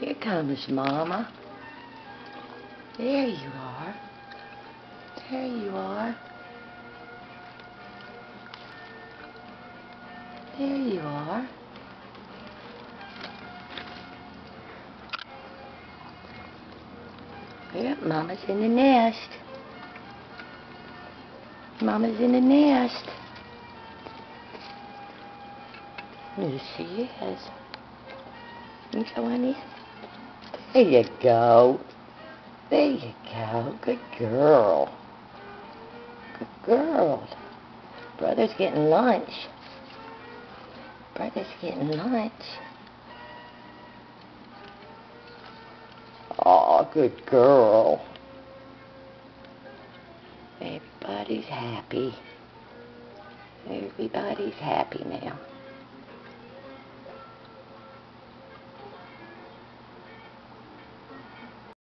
Here comes Mama. There you are. There you are. There you are. Yep, Mama's in the nest. Mama's in the nest. There she is. You go, honey. There you go. There you go. Good girl. Good girl. Brother's getting lunch. Brother's getting lunch. Aw, good girl. Everybody's happy. Everybody's happy now.